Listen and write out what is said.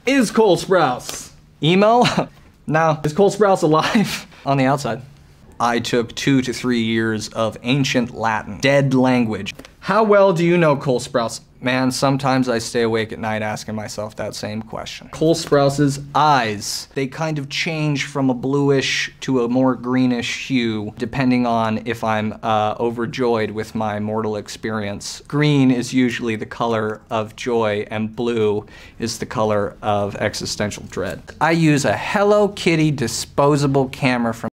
Is Cole Sprouse emo? No. Is Cole Sprouse alive? On the outside. I took 2 to 3 years of ancient Latin, dead language. How well do you know Cole Sprouse? Man, sometimes I stay awake at night asking myself that same question. Cole Sprouse's eyes, they kind of change from a bluish to a more greenish hue, depending on if I'm overjoyed with my mortal experience. Green is usually the color of joy, and blue is the color of existential dread. I use a Hello Kitty disposable camera from